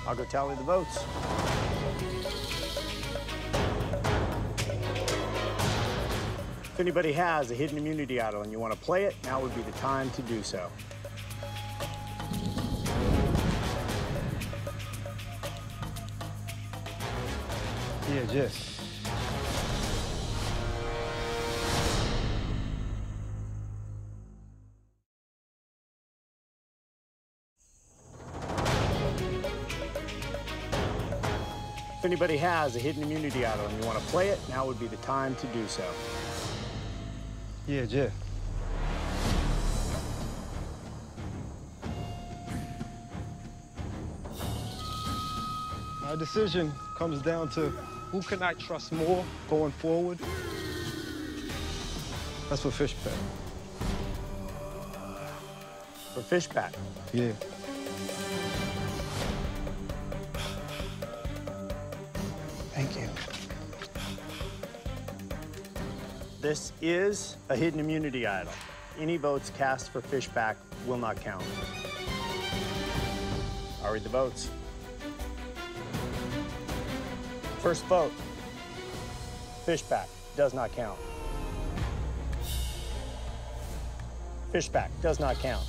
I'll go tally the votes. If anybody has a hidden immunity idol and you want to play it, now would be the time to do so. Yeah, Jeff. If anybody has a hidden immunity idol and you want to play it, now would be the time to do so. Yeah, Jeff. My decision comes down to who can I trust more going forward? That's for Fishback. For Fishback? Yeah. Thank you. This is a hidden immunity idol. Any votes cast for Fishback will not count. I'll read the votes. First vote, Fishback does not count. Fishback does not count.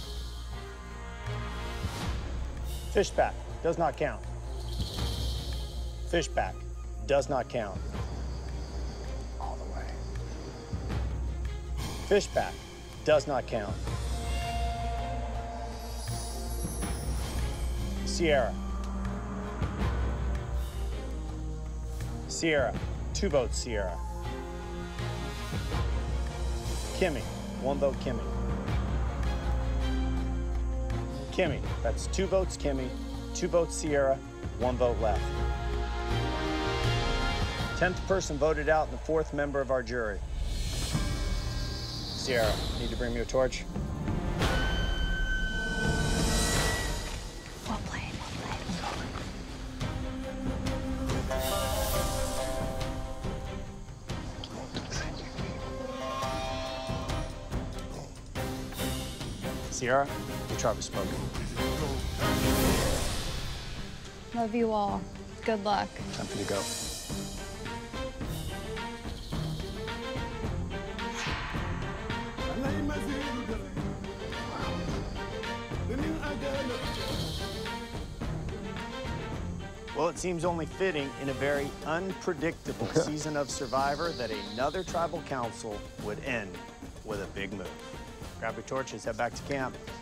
Fishback does not count. Fishback does not count. All the way. Fishback does not count. Sierra. Sierra, 2 votes Sierra. Kimmy, 1 vote Kimmy. Kimmy, that's 2 votes Kimmy, 2 votes Sierra, 1 vote left. 10th person voted out and the 4th member of our jury. Sierra, need to bring me a torch? Well played, well played. Sierra, the tribe has spoken. Love you all. Good luck. Time for you to go. Well, it seems only fitting in a very unpredictable season of Survivor that another tribal council would end with a big move. Grab your torches, head back to camp.